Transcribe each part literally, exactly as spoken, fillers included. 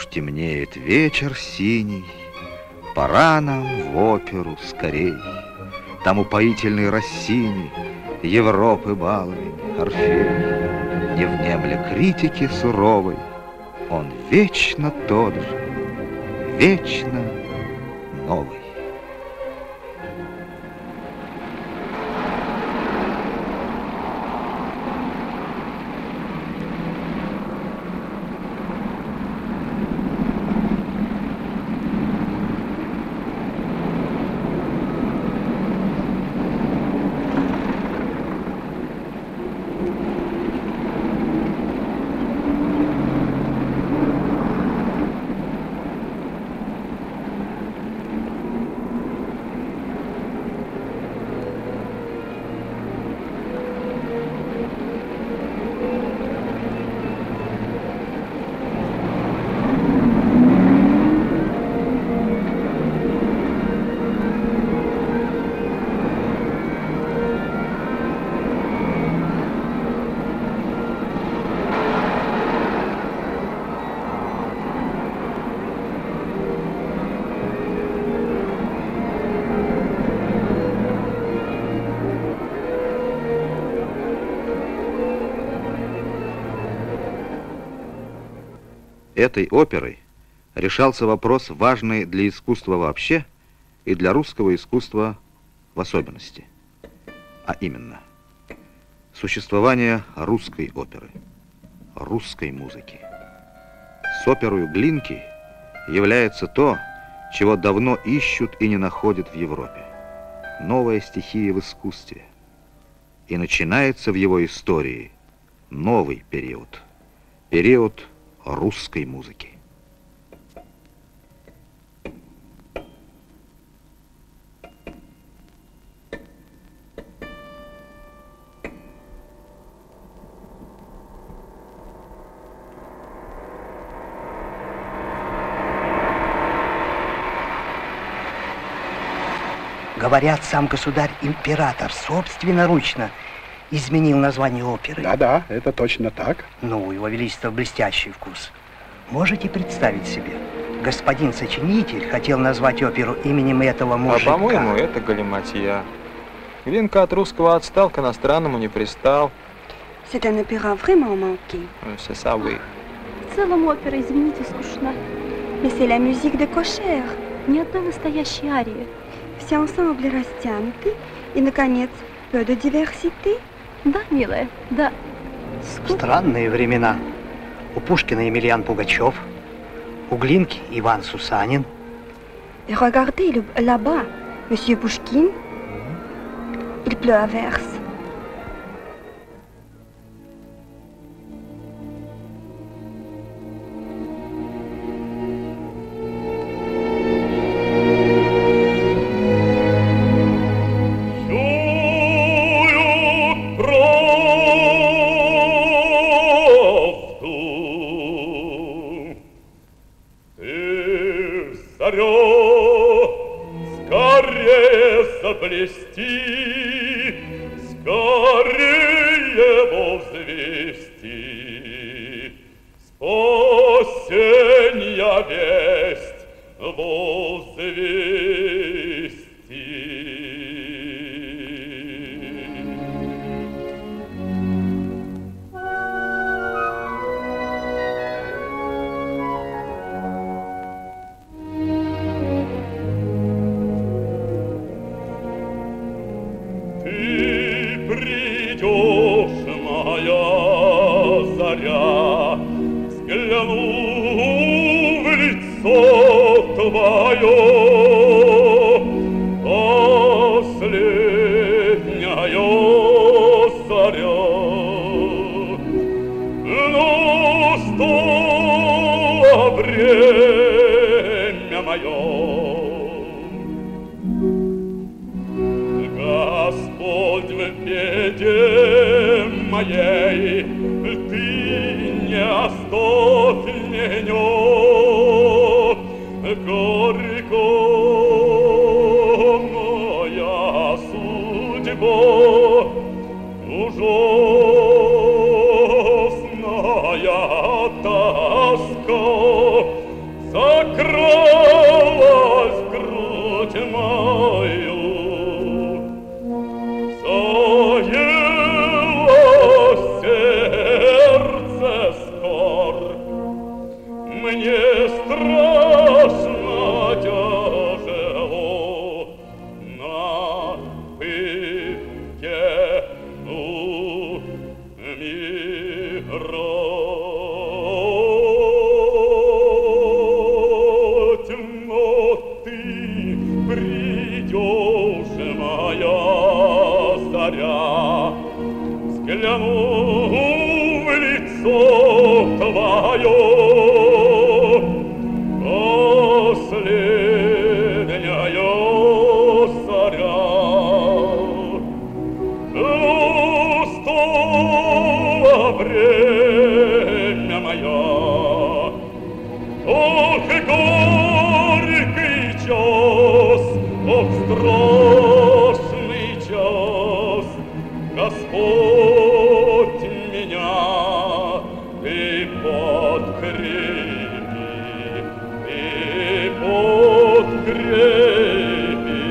темнеет вечер синий, пора нам в оперу скорей. Там упоительный Россини, Европы баловень, Орфей. Не внемля критики суровой, он вечно тот же, вечно новый. Этой оперой решался вопрос, важный для искусства вообще и для русского искусства в особенности. А именно, существование русской оперы, русской музыки. С оперой Глинки является то, чего давно ищут и не находят в Европе. Новая стихия в искусстве. И начинается в его истории новый период. Период русской музыки. Говорят, сам государь-император собственноручно изменил название оперы. Да-да, это точно так. Ну, у его величества блестящий вкус. Можете представить себе? Господин сочинитель хотел назвать оперу именем этого мужика. А по-моему, это галиматья. Глинка от русского отстал, к иностранному не пристал. C'est un opéra vraiment manqué. C'est ça, oui. В целом опера, извините, скучна. Mais c'est la musique de Cocher. Ни одной настоящей арии. Все ансамбли растянуты. И, наконец, peu de diversité. Да, милая, да. Странные времена. У Пушкина Емельян Пугачев, у Глинки Иван Сусанин. Et regardez là-bas, Monsieur Pushkin. Il pleut à verse. заря, взгляну в лицо твое, последняя заря. Устало время мое, ох, и горький час, ох, страшный час, Господь меня ты подкрепи, ты подкрепи.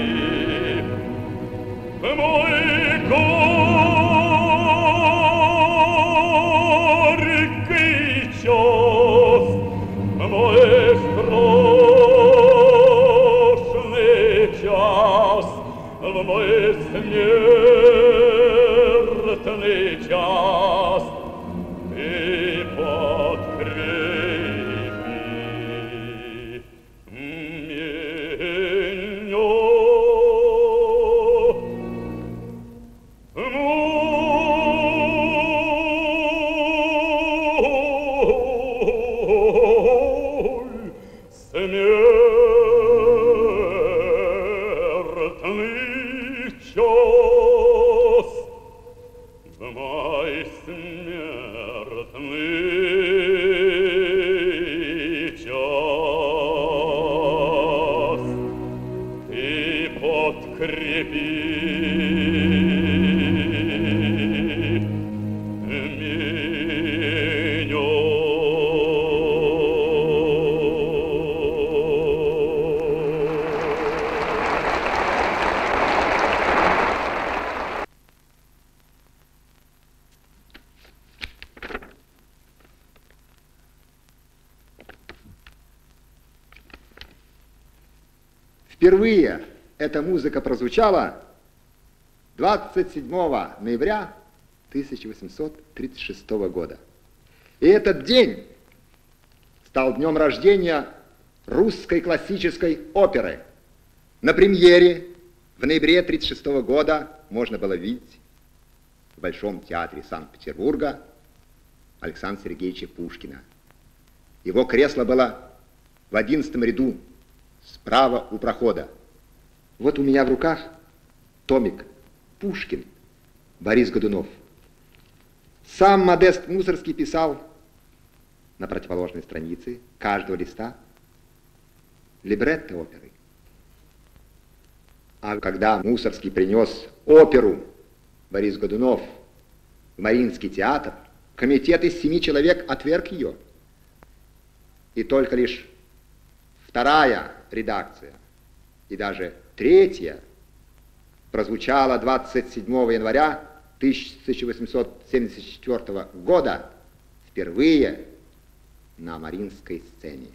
Мой горький час, мой страшный час, мой смертный час, ты подкрепи меня. Смертный час, мой смертный час, ты подкрепи меня. Впервые эта музыка прозвучала двадцать седьмого ноября тысяча восемьсот тридцать шестого года. И этот день стал днем рождения русской классической оперы. На премьере в ноябре тридцать шестого года можно было видеть в Большом театре Санкт-Петербурга Александра Сергеевича Пушкина. Его кресло было в одиннадцатом ряду, справа у прохода. Вот у меня в руках томик «Пушкин» Борис Годунов. Сам Модест Мусоргский писал на противоположной странице каждого листа либретто оперы. А когда Мусоргский принес оперу Борис Годунов в Мариинский театр, комитет из семи человек отверг ее. И только лишь вторая редакция и даже третья прозвучала двадцать седьмого января тысяча восемьсот семьдесят четвёртого года впервые на Мариинской сцене.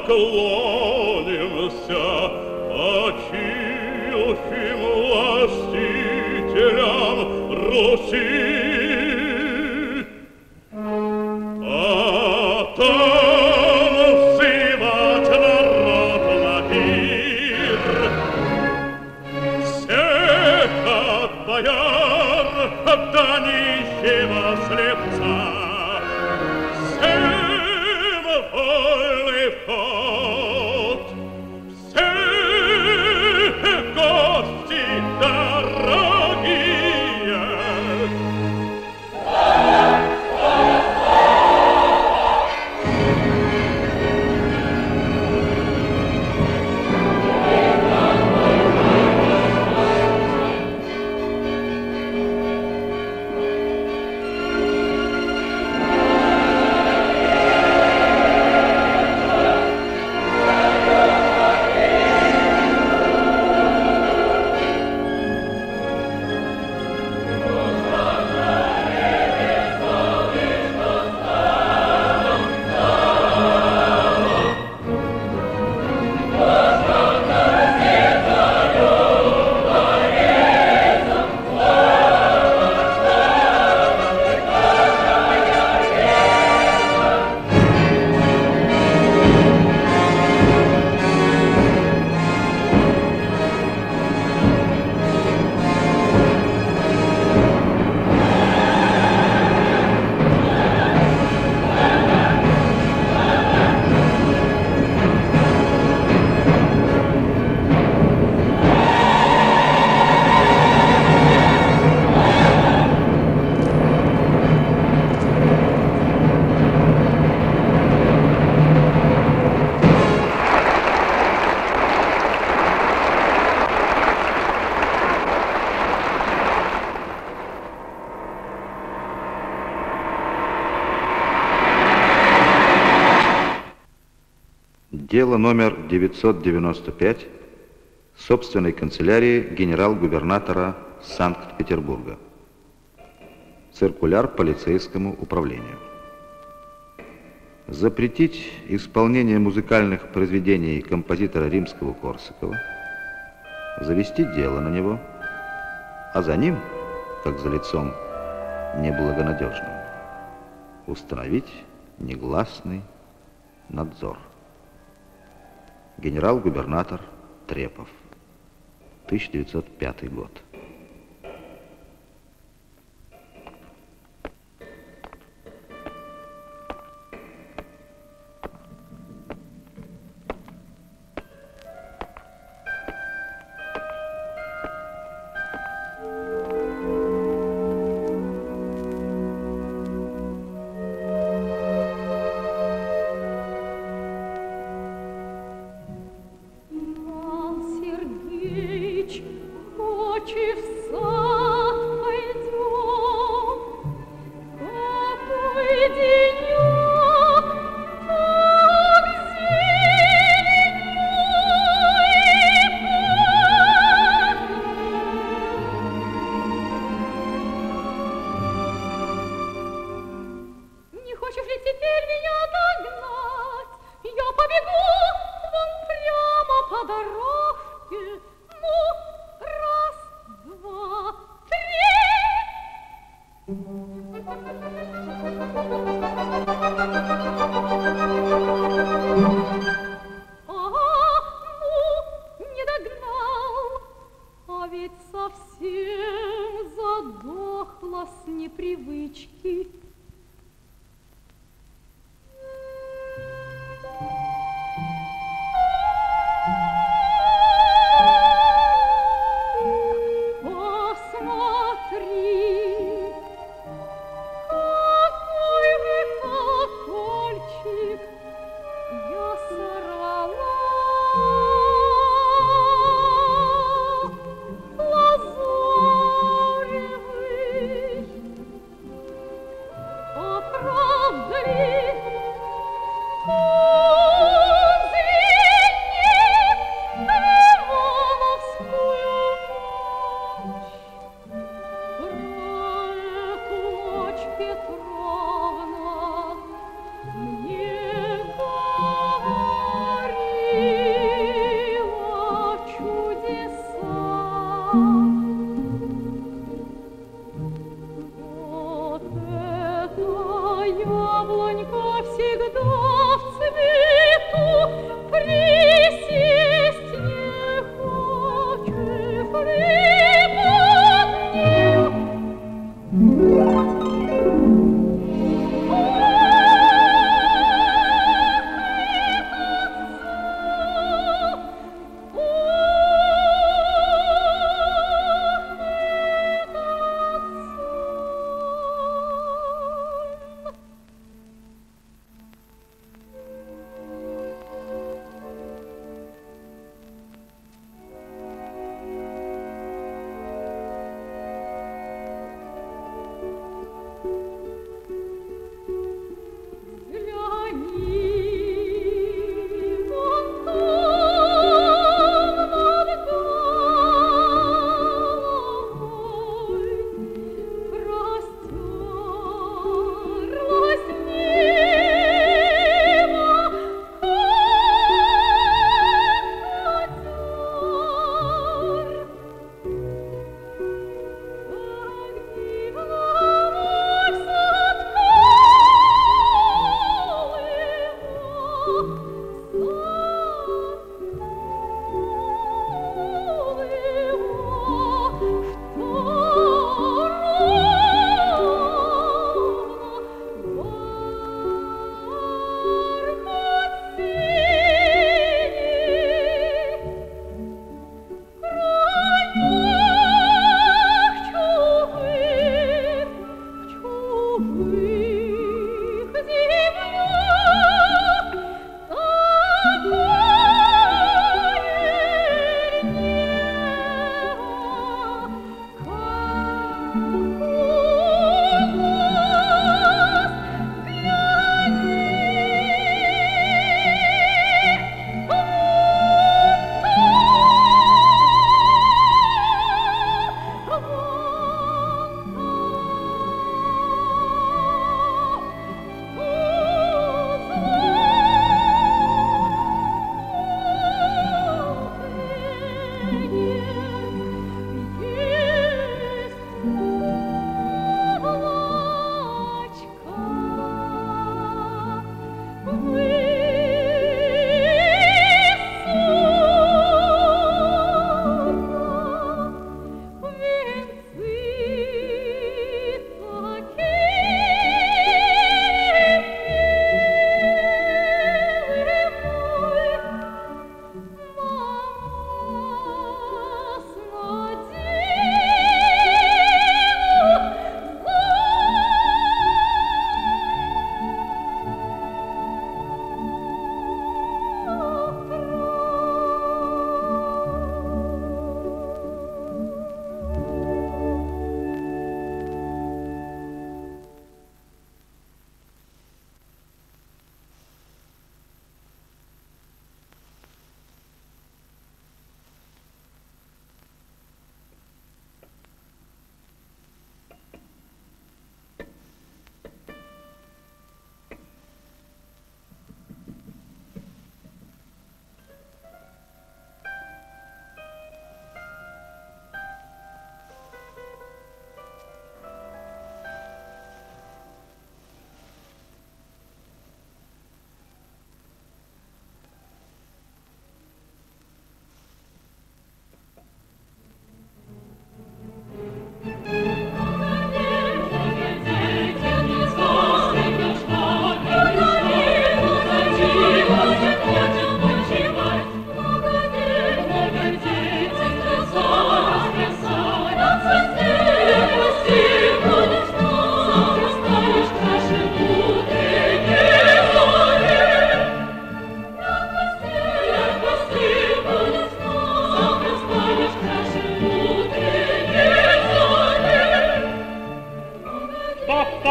поклонимся почившим властителям Руси. Потом взывать народ на пир. Всех от бояр до нищего слепца. Всем вольный вход. Все гости дорогие. Дело номер девятьсот девяносто пять собственной канцелярии генерал-губернатора Санкт-Петербурга. Циркуляр полицейскому управлению. Запретить исполнение музыкальных произведений композитора Римского-Корсакова, завести дело на него, а за ним, как за лицом неблагонадежным, установить негласный надзор. Генерал-губернатор Трепов. тысяча девятьсот пятый год.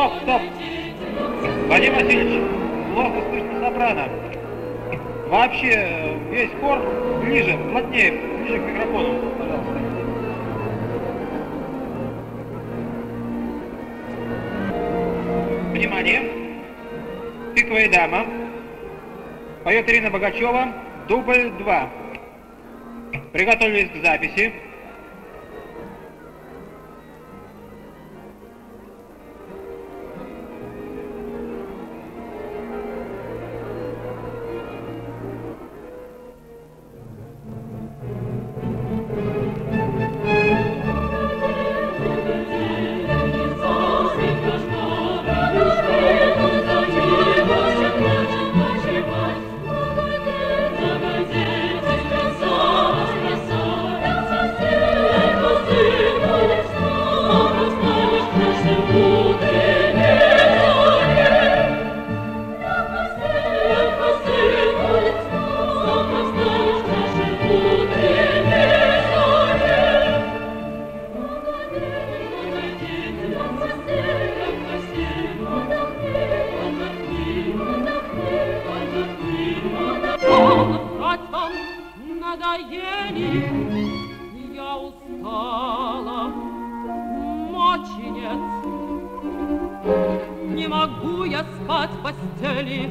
Стоп, стоп! Вадим Васильевич, плохо слышно сопрано. Вообще, весь хор ближе, плотнее, ближе к микрофону, пожалуйста. Внимание! «Пиковая дама». Поет Ирина Богачева. Дубль два. Приготовились к записи. Надоели, я устала, мочи нет. Не могу я спать в постели.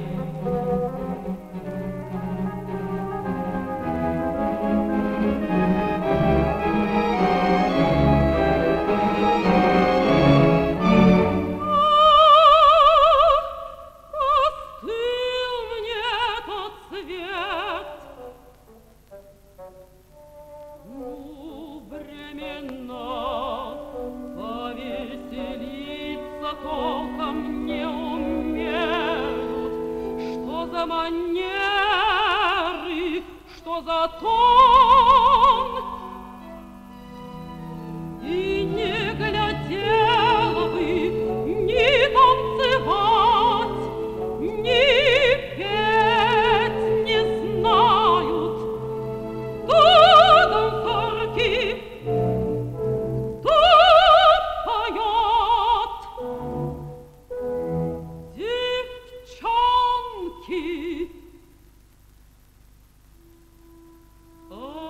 Толком не умеют, что за манеры, что за тон. И не глядела бы ни танцевать, ни петь не знают. Тут танцорки, oh.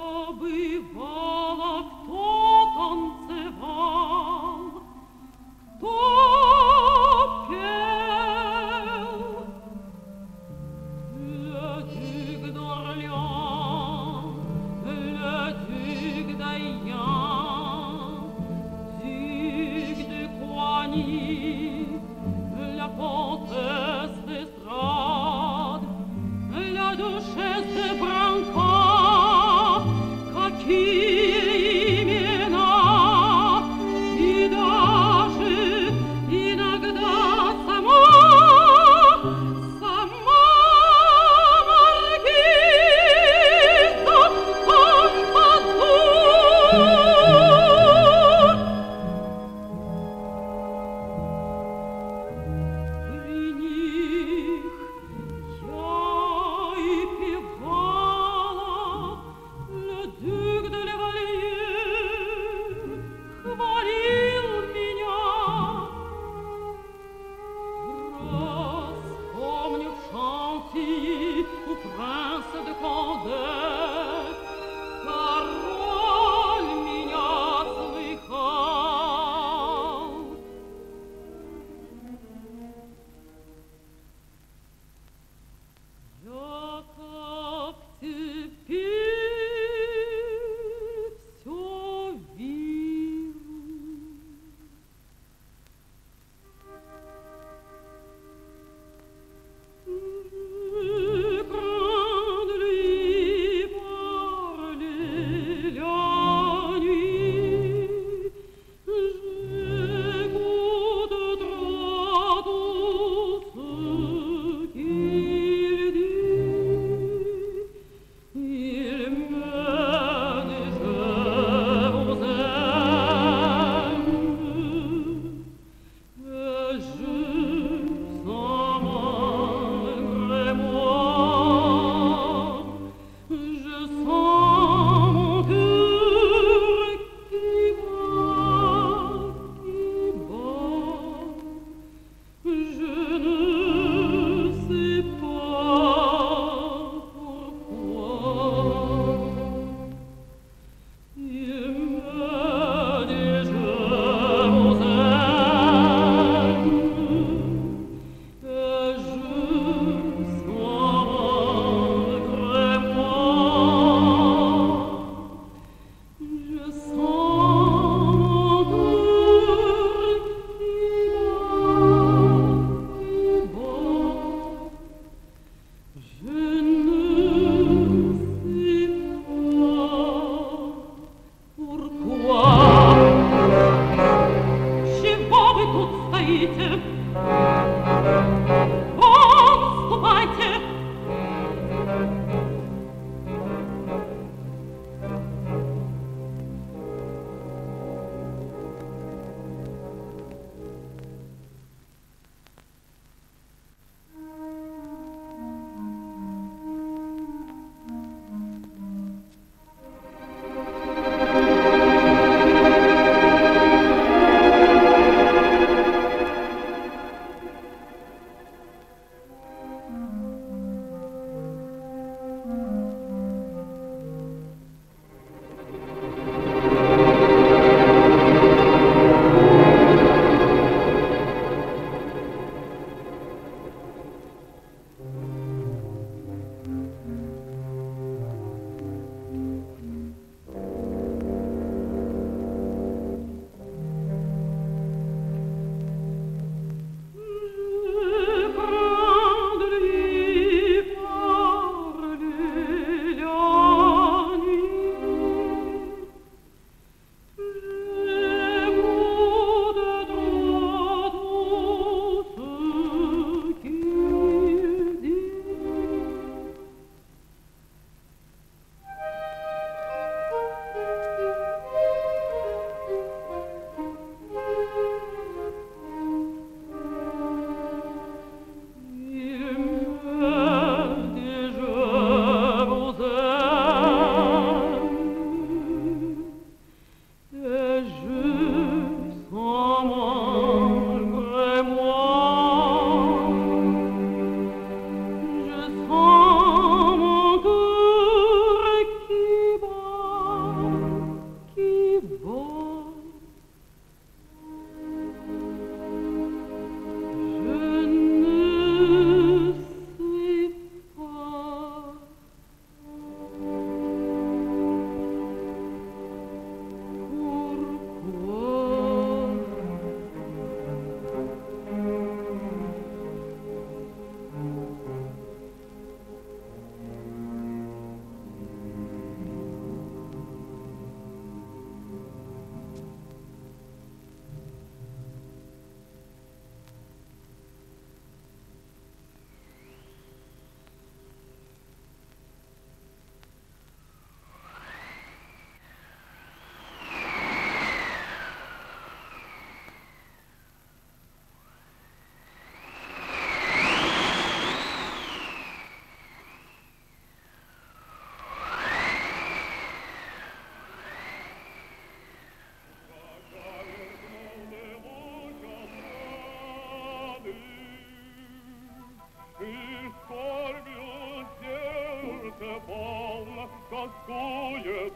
тоскует,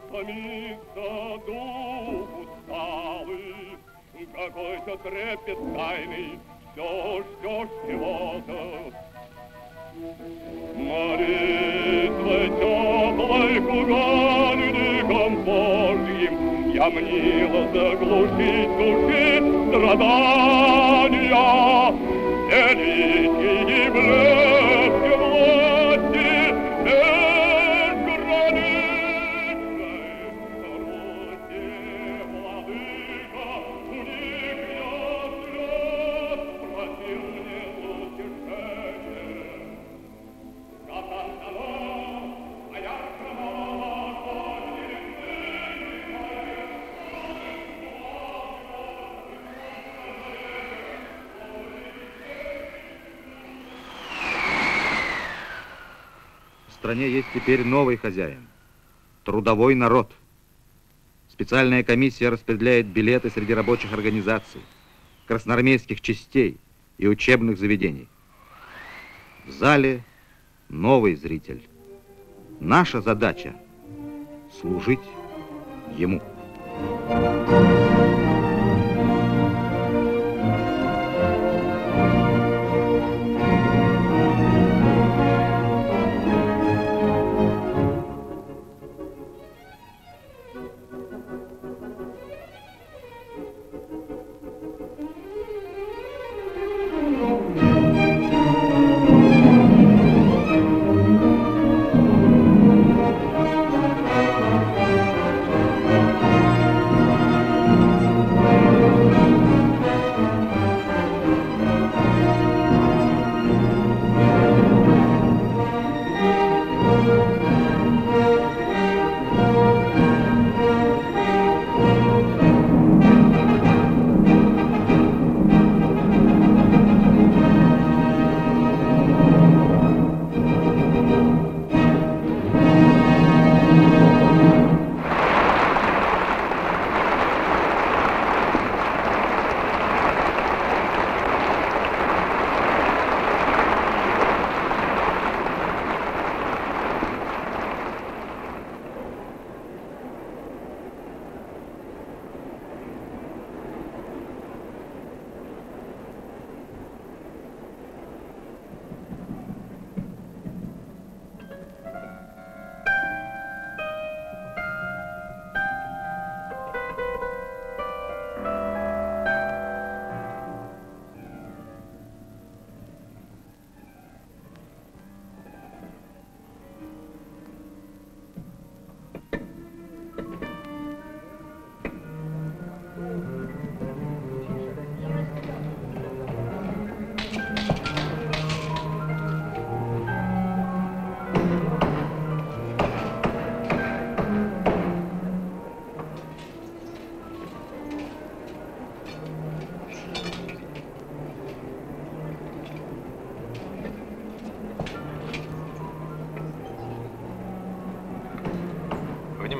томится дух усталый, какой-то трепет тайный, все ждешь чего-то. Молитвой теплой к угодникам Божьим я мнила заглушить души страдания, великие блески власти безграничной Руси, владыка, у них я слез просил мне утешение. Катан дано, а я сама В стране есть теперь новый хозяин – трудовой народ. Специальная комиссия распределяет билеты среди рабочих организаций, красноармейских частей и учебных заведений. В зале новый зритель. Наша задача – служить ему.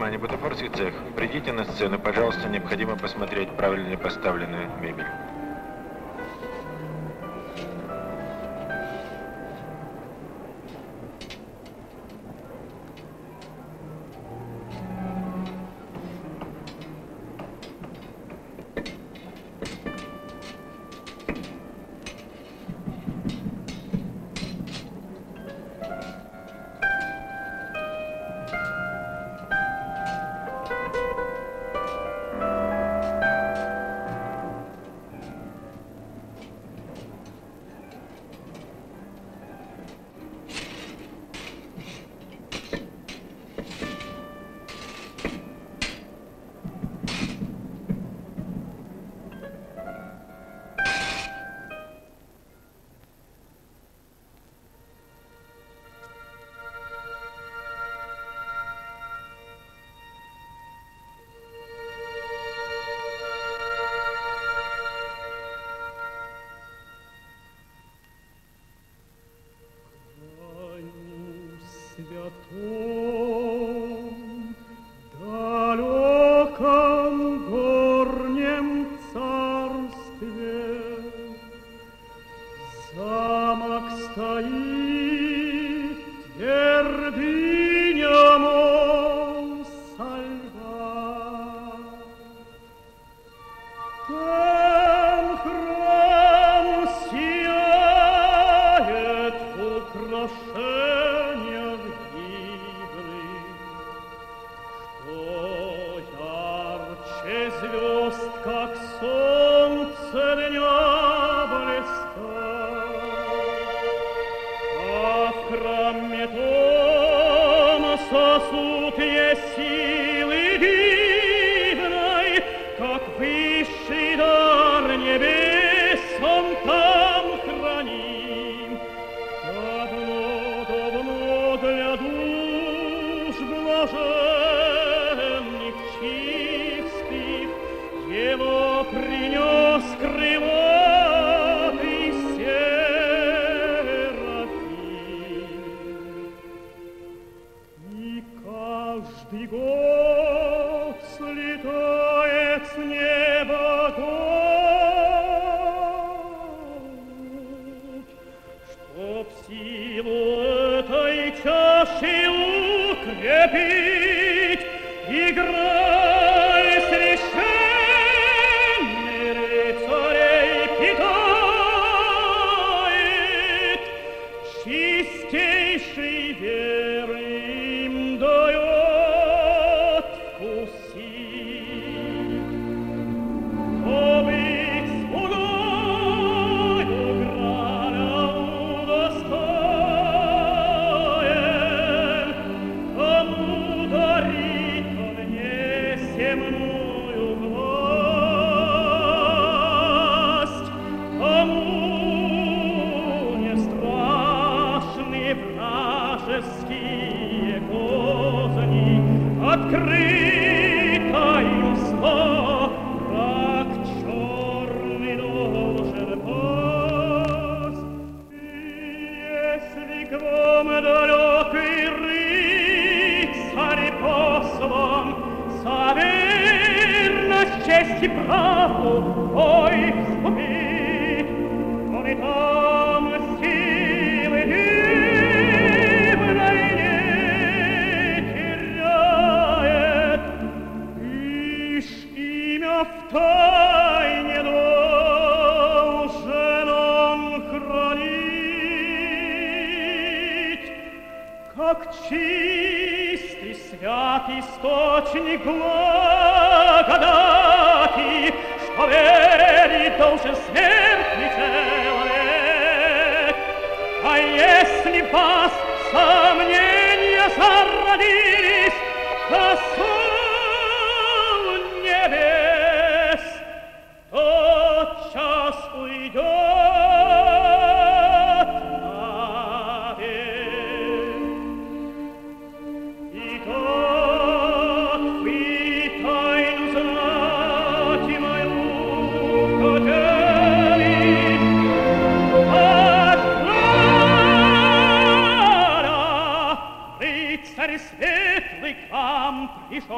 внимание, бутафорский цех. Придите на сцену, пожалуйста, необходимо посмотреть правильно ли поставленную мебель. Святом, далеком горнем царстве замок стоит, твердыня Монсальва. Там храм сияет в украшениях дивных, что ярче звезд, как солнце дня блистает. А в храме том сосуд есть силы дивной, как высший дар небес он там храним. Давно-давно для душ блаженных чистых его принес крылатый серафим. И каждый год слетает с неба год, чтоб силу этой чаши укрепить, играй священный рыцарей питает, чистейшей веры им дает вкусить. О, быть слугою граля удостоен, кому дарит он неземную власть, кому не страшны вражеские козни, открыто им зло, как черный должен пасть. И если к вам далекий рыцарь послан, за верность, честь и правду бой вступит, он и там силы дивной не теряет, лишь имя в тайне должен он хранить, как чистый свят источник благодати, что верить должен смертный человек. А если в вас сомнения зародились, то сон небес тотчас уйдет навек. И как вы тайну знать мою хотели, от рада рыцарь светлый к вам пришел.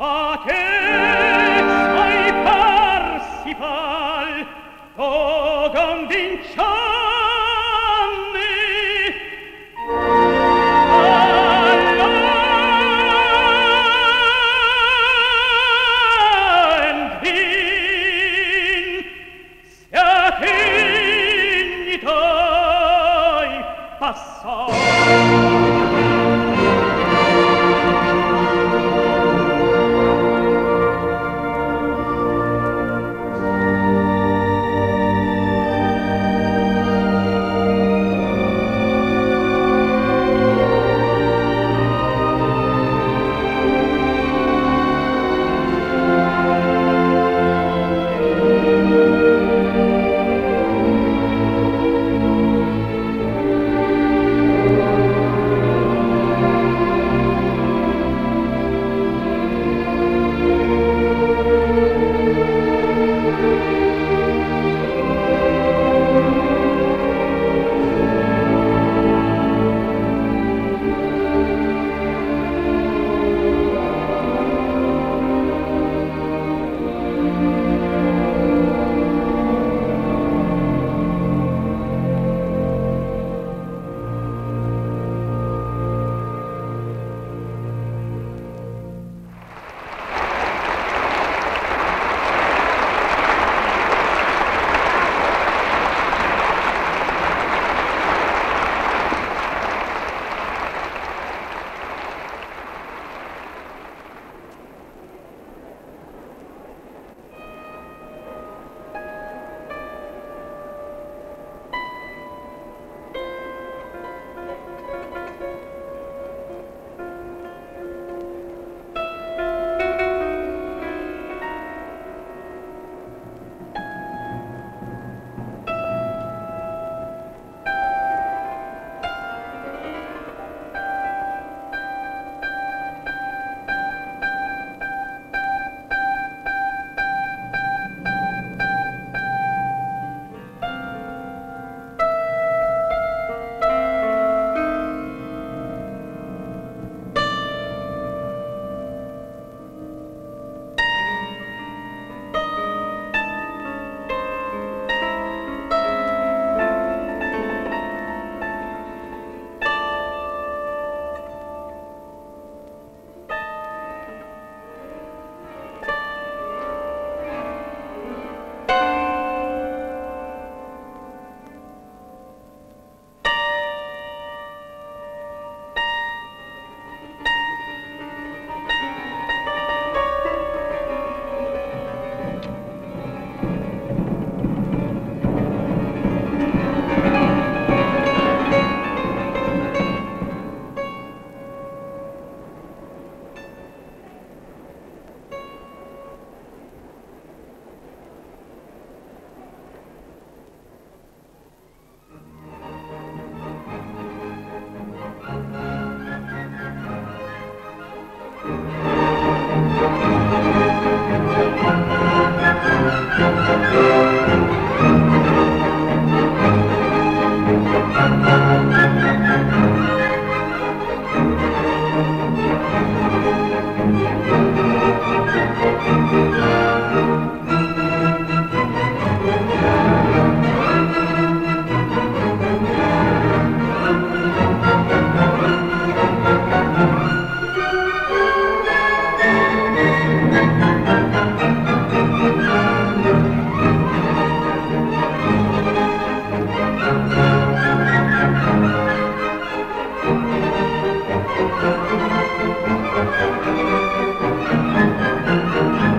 Thank you.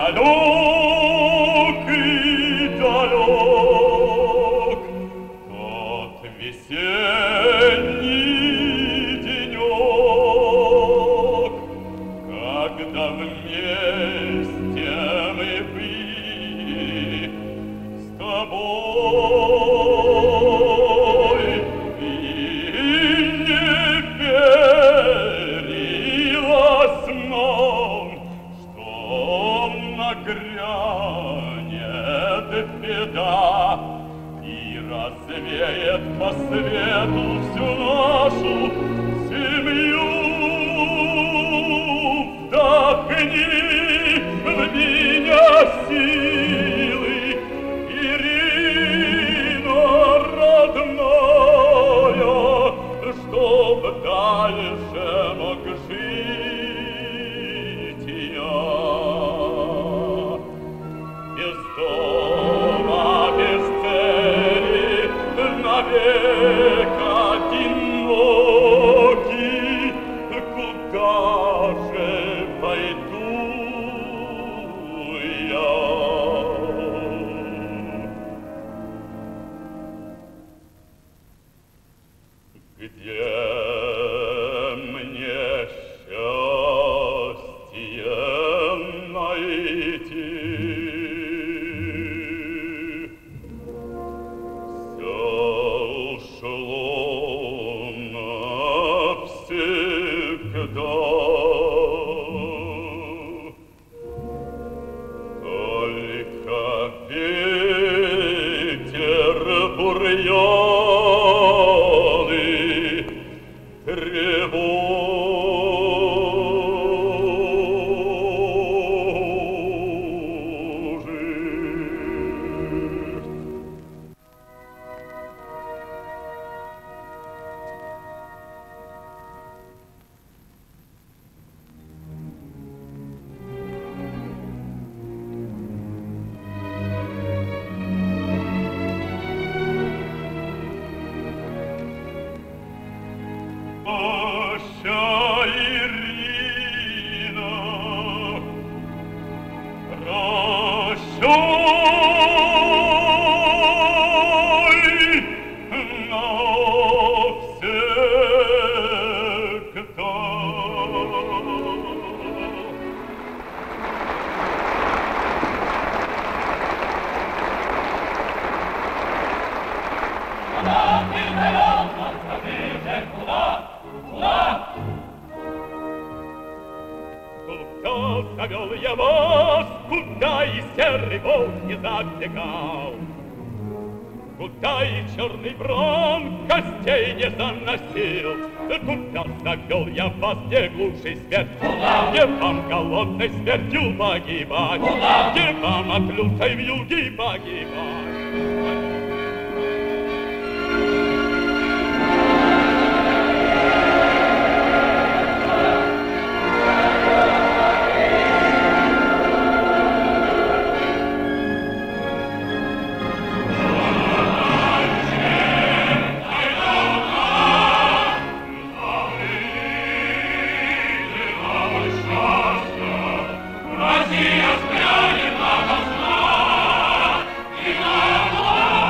далек и далек тот весенний денек, когда вместе мы были с тобой, и не верилось нам, что нагрянет беда и развеет по свету всю нашу семью. Вдохни в меня силы, Ирина родная, чтоб дальше мог жить я. Без дома, без цели, навек одинокий, куда же пойду я? Где мне счастье найти? Все ушло навсегда. Только ветер бурьяны тревожит. Прощай, Ирина, прощай Куда завел я вас, куда и серый волк не забегал, куда и черный бром костей не заносил, куда завел я вас, где глуши смерть, где вам голодной смертью погибать, где вам от лютой вьюги погибать. Россия склянет на зла, и на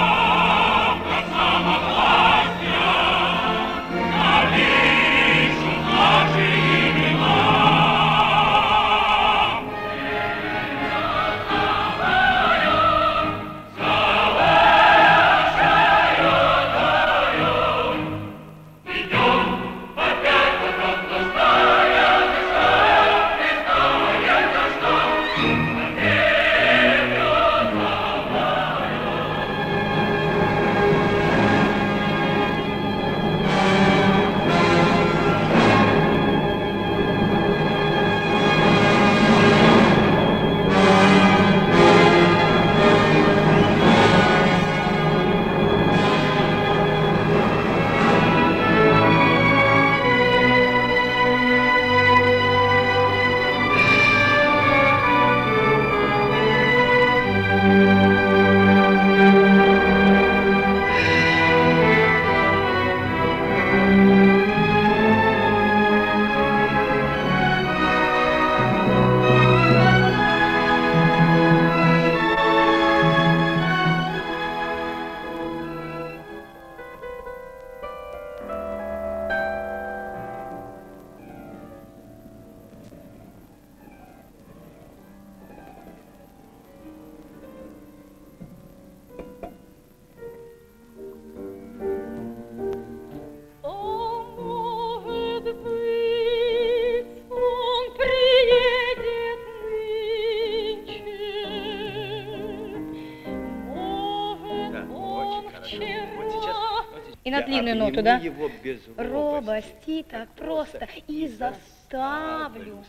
И на длинную ноту, да? Его без робости. робости, так просто. И заставлю.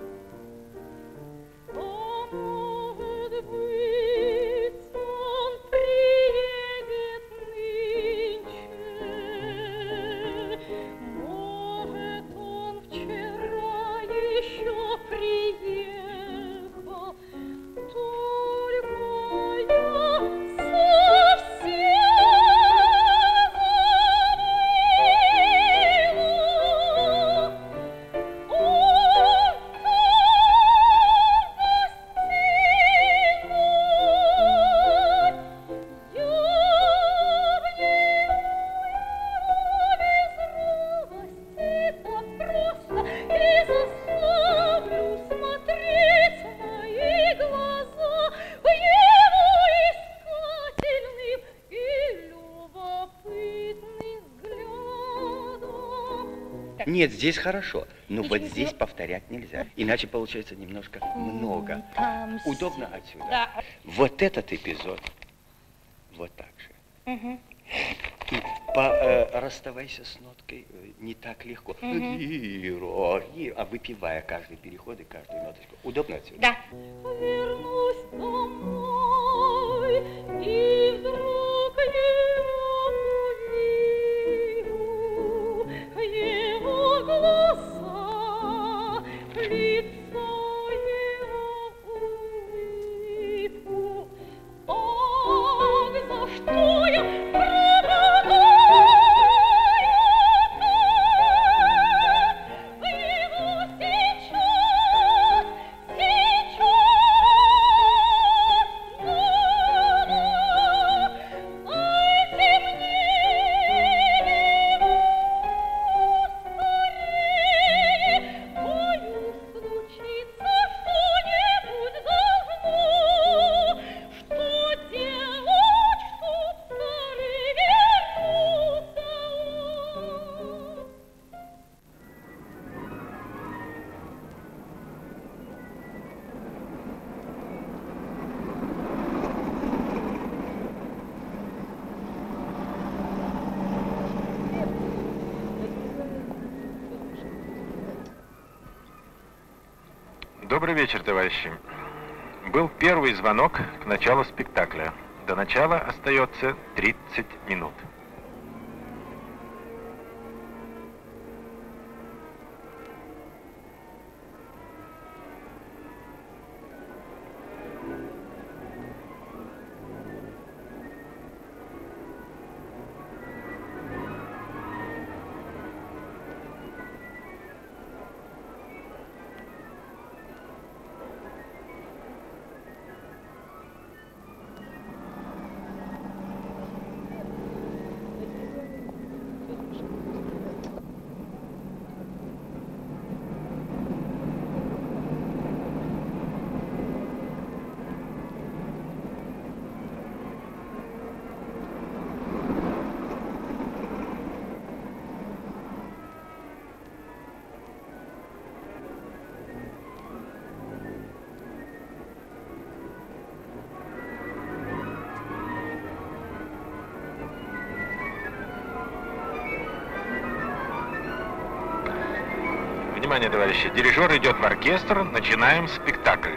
Нет, здесь хорошо, но вот здесь повторять нельзя, иначе получается немножко много. Удобно отсюда. Да. Вот этот эпизод, вот так же. Угу. И по, э, расставайся с ноткой э, не так легко. Угу. Лиро, лиро, а выпивая каждый переход и каждую ноточку. Удобно отсюда? Да. Вернусь домой, и вдруг его увижу, его глаза, лицо его улыбку. Ах, за что я Добрый вечер, товарищи. Был первый звонок к началу спектакля. До начала остается тридцать минут. Внимание, товарищи, дирижер идет в оркестр, начинаем спектакль.